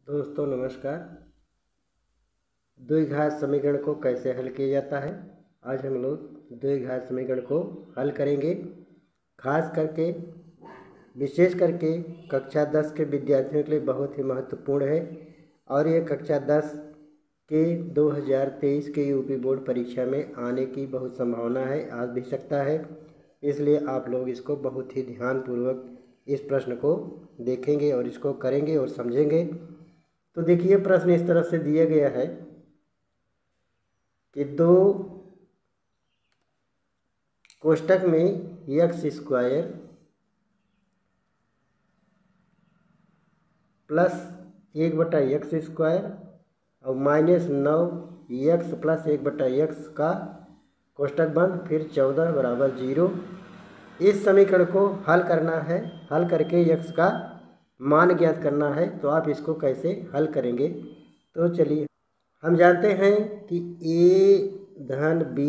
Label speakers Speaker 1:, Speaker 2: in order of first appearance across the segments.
Speaker 1: दोस्तों नमस्कार। द्विघात समीकरण को कैसे हल किया जाता है, आज हम लोग द्विघात समीकरण को हल करेंगे। खास करके विशेष करके कक्षा 10 के विद्यार्थियों के लिए बहुत ही महत्वपूर्ण है और ये कक्षा 10 के 2023 के यूपी बोर्ड परीक्षा में आने की बहुत संभावना है, आ भी सकता है। इसलिए आप लोग इसको बहुत ही ध्यानपूर्वक इस प्रश्न को देखेंगे और इसको करेंगे और समझेंगे। तो देखिए, प्रश्न इस तरह से दिया गया है कि दो कोष्टक में x square plus 1/x square और -9x प्लस 1/x का कोष्टक बंद, फिर 14 बराबर 0। इस समीकरण को हल करना है, हल करके x का मान ज्ञात करना है। तो आप इसको कैसे हल करेंगे, तो चलिए हम जानते हैं कि a धन b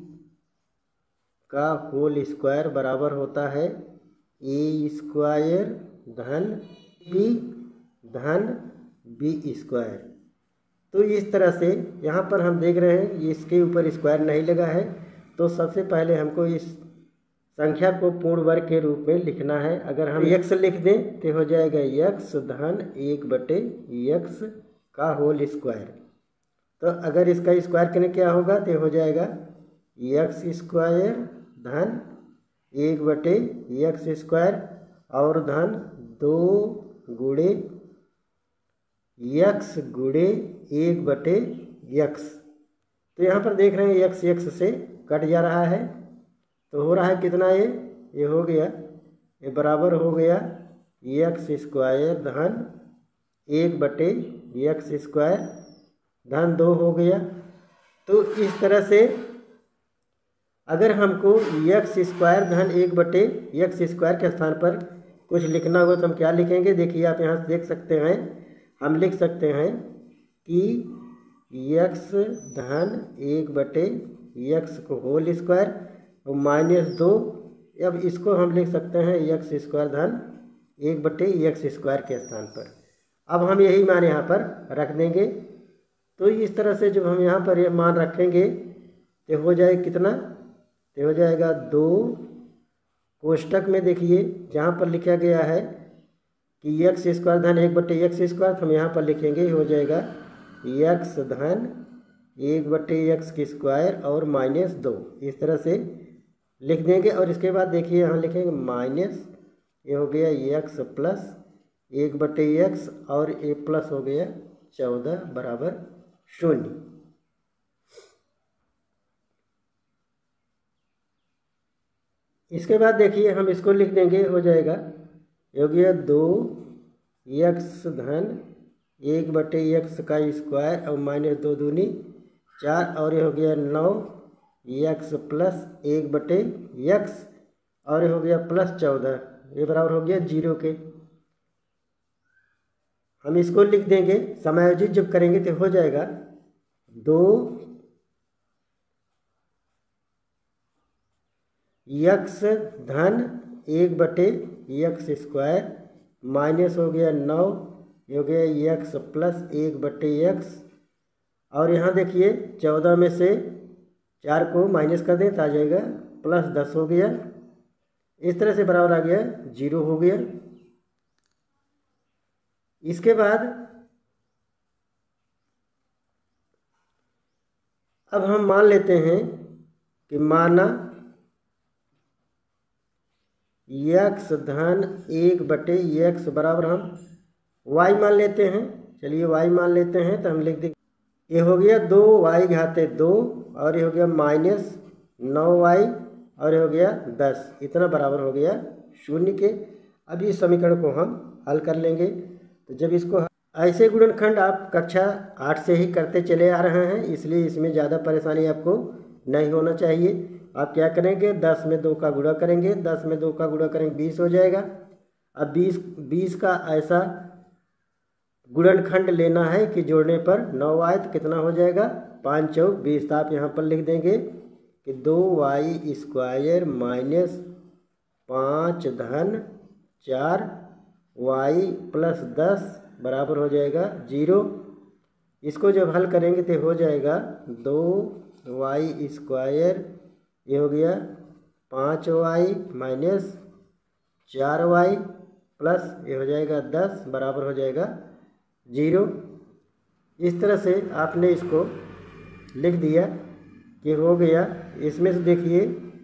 Speaker 1: का होल स्क्वायर बराबर होता है a स्क्वायर धन b धन b स्क्वायर। तो इस तरह से यहाँ पर हम देख रहे हैं इसके ऊपर स्क्वायर नहीं लगा है, तो सबसे पहले हमको इस संख्या को पूर्ण वर्ग के रूप में लिखना है। अगर हम x लिख दें तो हो जाएगा x धन 1/x का होल स्क्वायर। तो अगर इसका स्क्वायर करें क्या होगा, तो हो जाएगा x स्क्वायर धन 1/x स्क्वायर और धन 2 गुणे x गुणे 1/x। तो यहाँ पर देख रहे हैं x से कट जा रहा है, तो हो रहा है कितना, ये हो गया, ये बराबर हो गया x स्क्वायर धन 1/x स्क्वायर धन 2 हो गया। तो इस तरह से अगर हमको x स्क्वायर धन 1/x स्क्वायर के स्थान पर कुछ लिखना होगा तो हम क्या लिखेंगे, देखिए आप यहाँ देख सकते हैं, हम लिख सकते हैं कि x धन 1/x को होल स्क्वायर और -2। अब इसको हम लिख सकते हैं x स्क्वायर धन 1/x स्क्वायर के स्थान पर। अब हम यही मान यहाँ पर रख देंगे। तो इस तरह से जब हम यहाँ पर ये मान रखेंगे तो हो जाए कितना, तो हो जाएगा 2 कोष्टक में देखिए जहाँ पर लिखा गया है कि x स्क्वायर धन 1/x स्क्वायर, तो हम यहाँ पर लिखेंगे हो जाएगा x धन 1/x की स्क्वायर और -2, इस तरह से लिख देंगे। और इसके बाद देखिए यहाँ लिखेंगे माइनस, ये हो गया x प्लस 1/x और a प्लस हो गया 14 बराबर 0। इसके बाद देखिए हम इसको लिख देंगे, हो जाएगा, ये हो गया 2x धन 1/x का स्क्वायर और -2 दूनी 4 और ये हो गया 9x प्लस 1/x और ये हो गया प्लस 14, ये बराबर हो गया 0 के। हम इसको लिख देंगे, समायोजित जब करेंगे तो हो जाएगा 2x धन 1/x स्क्वायर माइनस हो गया 9, ये हो गया x प्लस 1/x और यहाँ देखिए 14 में से 4 को माइनस कर दें तो आ जाएगा प्लस 10 हो गया। इस तरह से बराबर आ गया 0 हो गया। इसके बाद अब हम मान लेते हैं कि माना x धन 1/x बराबर हम y मान लेते हैं। चलिए y मान लेते हैं, तो हम लिख देंगे, ये हो गया 2y घाते 2 और ये हो गया -9y और ये हो गया 10, इतना बराबर हो गया 0 के। अब इस समीकरण को हम हल कर लेंगे। तो जब इसको ऐसे गुणनखंड आप कक्षा 8 से ही करते चले आ रहे हैं, इसलिए इसमें ज़्यादा परेशानी आपको नहीं होना चाहिए। आप क्या करेंगे, 10 में 2 का गुणा करेंगे, 10 में 2 का गुणा करेंगे 20 हो जाएगा। अब 20 का ऐसा गुणनखंड लेना है कि जोड़ने पर 9 आए तो कितना हो जाएगा, 5 चौक 20। तो आप यहाँ पर लिख देंगे कि 2y स्क्वायर माइनस 5 धन 4 y प्लस 10 बराबर हो जाएगा 0। इसको जब हल करेंगे तो हो जाएगा 2y², ये हो गया 5y माइनस 4y प्लस ये हो जाएगा 10 बराबर हो जाएगा 0। इस तरह से आपने इसको लिख दिया कि हो गया। इसमें से देखिए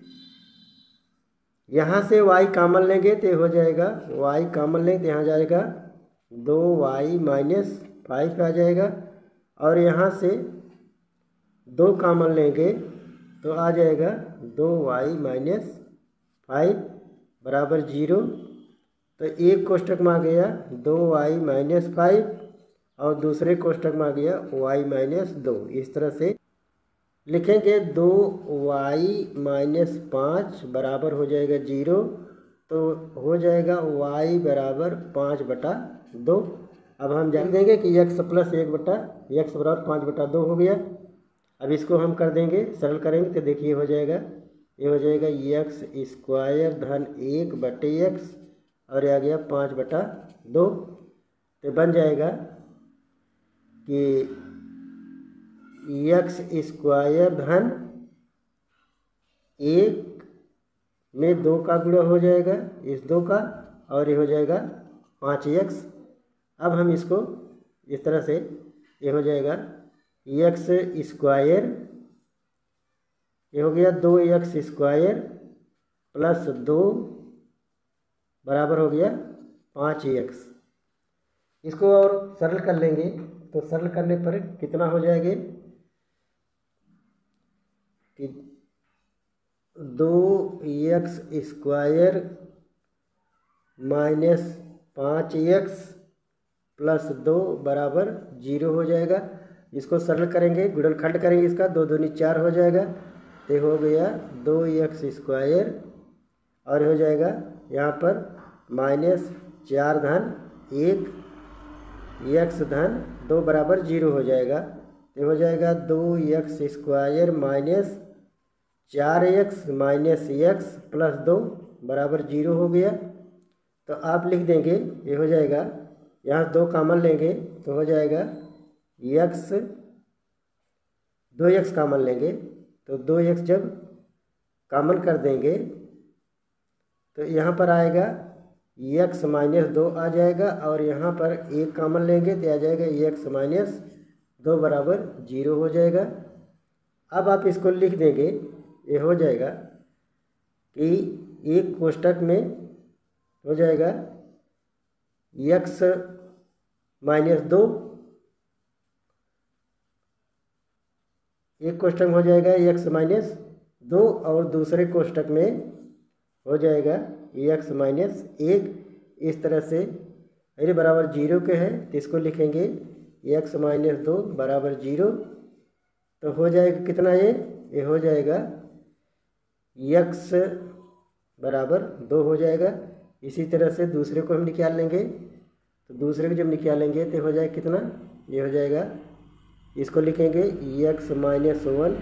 Speaker 1: यहाँ से y कॉमन लेंगे तो हो जाएगा, y कॉमन लेंगे तो यहाँ जाएगा 2y माइनस 5 आ जाएगा, और यहाँ से 2 कॉमन लेंगे तो आ जाएगा 2y माइनस 5 बराबर 0। तो एक कोष्टक में आ गया 2y माइनस 5 और दूसरे कोष्टक में आ गया y माइनस 2। इस तरह से लिखेंगे 2y माइनस 5 बराबर हो जाएगा 0, तो हो जाएगा y बराबर 5/2। अब हम जान देंगे कि x प्लस 1/x बराबर 5/2 हो गया। अब इसको हम कर देंगे, सरल करेंगे तो देखिए हो जाएगा, ये हो जाएगा x² धन 1/x और ये आ गया 5/2। तो बन जाएगा कि x² धन 1 में 2 का गुणा हो जाएगा, इस 2 का, और ये हो जाएगा 5x। अब हम इसको इस तरह से, ये हो जाएगा x², ये हो गया 2x² प्लस 2 बराबर हो गया 5x। इसको और सरल कर लेंगे तो सरल करने पर कितना हो जाएगा कि 2x² माइनस 5x प्लस 2 बराबर 0 हो जाएगा। इसको सरल करेंगे, गुणनखंड करेंगे, इसका 2 दूनी 4 हो जाएगा, तो हो गया 2x² और हो जाएगा यहाँ पर माइनस 4 धन 1 x धन 2 बराबर 0 हो जाएगा। तो हो जाएगा 2x² minus 4x minus x plus 2 बराबर 0 हो गया। तो आप लिख देंगे, ये हो जाएगा, यहाँ 2 कॉमन लेंगे तो हो जाएगा x, 2x कॉमन लेंगे तो 2x जब कॉमन कर देंगे तो यहाँ पर आएगा x माइनस 2 आ जाएगा, और यहाँ पर 1 कॉमन लेंगे तो आ जाएगा x माइनस 2 बराबर 0 हो जाएगा। अब आप इसको लिख देंगे, ये हो जाएगा कि एक कोष्टक में हो जाएगा x माइनस 2, एक कोष्टक में हो जाएगा x माइनस 2 और दूसरे कोष्टक में हो जाएगा x माइनस 1। इस तरह से अरे बराबर 0 के है तो इसको लिखेंगे x माइनस 2 बराबर 0। तो हो जाएगा कितना, ये हो जाएगा x बराबर 2 हो जाएगा। इसी तरह से दूसरे को हम निकाल लेंगे, तो दूसरे को जब निकालेंगे तो हो जाएगा कितना, ये हो जाएगा, इसको लिखेंगे x माइनस 1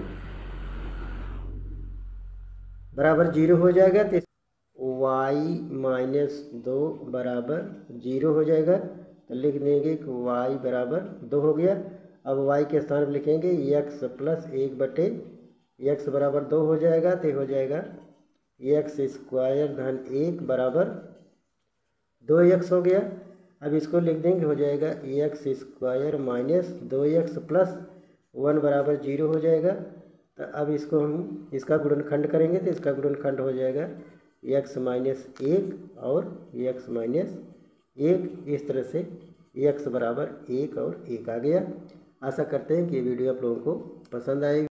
Speaker 1: बराबर 0 हो जाएगा, तो y माइनस 2 बराबर 0 हो जाएगा। तो लिख देंगे कि y बराबर 2 हो गया। अब y के स्थान पर लिखेंगे x प्लस 1/x बराबर 2 हो जाएगा, तो हो जाएगा x² धन 1 बराबर 2x हो गया। अब इसको लिख देंगे, हो जाएगा x² माइनस 2x प्लस 1 बराबर 0 हो जाएगा। तो अब इसको हम इसका गुणनखंड करेंगे तो इसका गुणनखंड हो जाएगा x माइनस 1 और x माइनस 1। इस तरह से x बराबर 1 और 1 आ गया। आशा करते हैं कि ये वीडियो आप लोगों को पसंद आएगी।